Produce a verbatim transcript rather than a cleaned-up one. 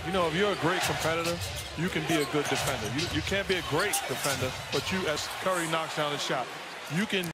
You know, if you're a great competitor, you can be a good defender. You, you can't be a great defender, but you, as Curry knocks down a shot, you can